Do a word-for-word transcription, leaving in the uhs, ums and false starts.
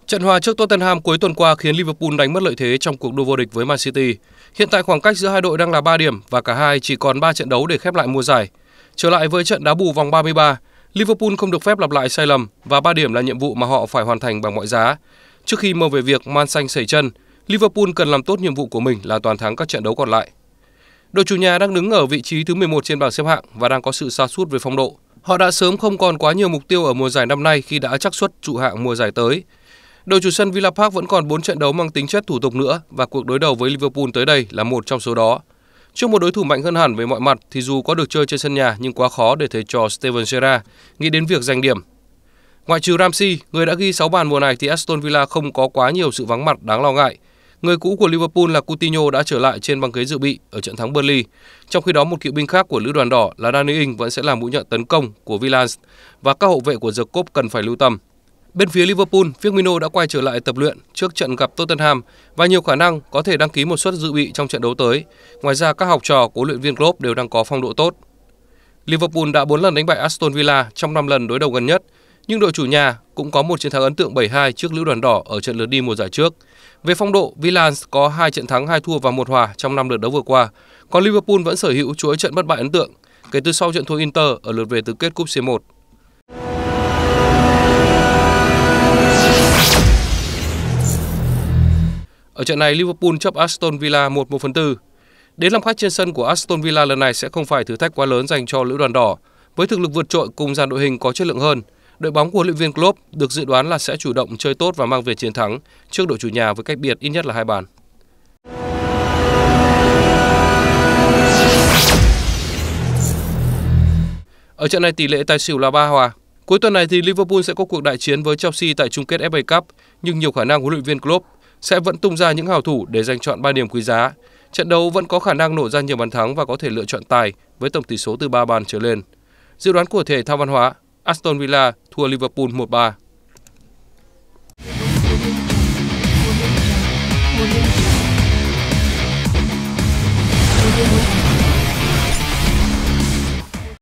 Trận hòa trước Tottenham cuối tuần qua khiến Liverpool đánh mất lợi thế trong cuộc đua vô địch với Man City. Hiện tại khoảng cách giữa hai đội đang là ba điểm và cả hai chỉ còn ba trận đấu để khép lại mùa giải. Trở lại với trận đá bù vòng ba mươi ba, Liverpool không được phép lặp lại sai lầm và ba điểm là nhiệm vụ mà họ phải hoàn thành bằng mọi giá. Trước khi mơ về việc man xanh sẩy chân, Liverpool cần làm tốt nhiệm vụ của mình là toàn thắng các trận đấu còn lại. Đội chủ nhà đang đứng ở vị trí thứ mười một trên bảng xếp hạng và đang có sự sa sút về phong độ. Họ đã sớm không còn quá nhiều mục tiêu ở mùa giải năm nay khi đã chắc suất trụ hạng mùa giải tới. Đội chủ sân Villa Park vẫn còn bốn trận đấu mang tính chất thủ tục nữa và cuộc đối đầu với Liverpool tới đây là một trong số đó. Trước một đối thủ mạnh hơn hẳn về mọi mặt thì dù có được chơi trên sân nhà nhưng quá khó để thầy trò Steven Gerrard nghĩ đến việc giành điểm. Ngoại trừ Ramsey, người đã ghi sáu bàn mùa này thì Aston Villa không có quá nhiều sự vắng mặt đáng lo ngại. Người cũ của Liverpool là Coutinho đã trở lại trên băng ghế dự bị ở trận thắng Burnley. Trong khi đó một cựu binh khác của lữ đoàn đỏ là Danny Ings vẫn sẽ là mũi nhọn tấn công của Villa và các hậu vệ của The Cop cần phải lưu tâm. Bên phía Liverpool, Firmino đã quay trở lại tập luyện trước trận gặp Tottenham và nhiều khả năng có thể đăng ký một suất dự bị trong trận đấu tới. Ngoài ra, các học trò của huấn luyện viên Klopp đều đang có phong độ tốt. Liverpool đã bốn lần đánh bại Aston Villa trong năm lần đối đầu gần nhất, nhưng đội chủ nhà cũng có một chiến thắng ấn tượng bảy hai trước lữ đoàn đỏ ở trận lượt đi mùa giải trước. Về phong độ, Villa có hai trận thắng, hai thua và một hòa trong năm lượt đấu vừa qua, còn Liverpool vẫn sở hữu chuỗi trận bất bại ấn tượng kể từ sau trận thua Inter ở lượt về tứ kết cúp xê một. Ở trận này, Liverpool chấp Aston Villa một một phần tư. Đến làm khách trên sân của Aston Villa lần này sẽ không phải thử thách quá lớn dành cho lữ đoàn đỏ. Với thực lực vượt trội cùng dàn đội hình có chất lượng hơn, đội bóng của huấn luyện viên Klopp được dự đoán là sẽ chủ động chơi tốt và mang về chiến thắng trước đội chủ nhà với cách biệt ít nhất là hai bàn. Ở trận này tỷ lệ tài xỉu là ba hòa. Cuối tuần này thì Liverpool sẽ có cuộc đại chiến với Chelsea tại chung kết ép a Cup, nhưng nhiều khả năng huấn luyện viên Klopp sẽ vẫn tung ra những hảo thủ để giành chọn ba điểm quý giá. Trận đấu vẫn có khả năng nổ ra nhiều bàn thắng và có thể lựa chọn tài với tổng tỷ số từ ba bàn trở lên. Dự đoán của thể thao văn hóa, Aston Villa thua Liverpool một ba.